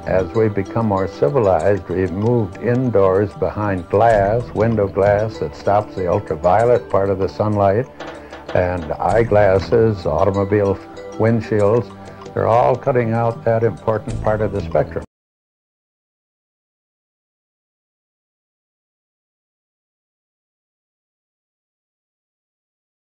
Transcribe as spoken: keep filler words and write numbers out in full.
As we become more civilized, we've moved indoors behind glass, window glass that stops the ultraviolet part of the sunlight, and eyeglasses, automobile windshields. They're all cutting out that important part of the spectrum.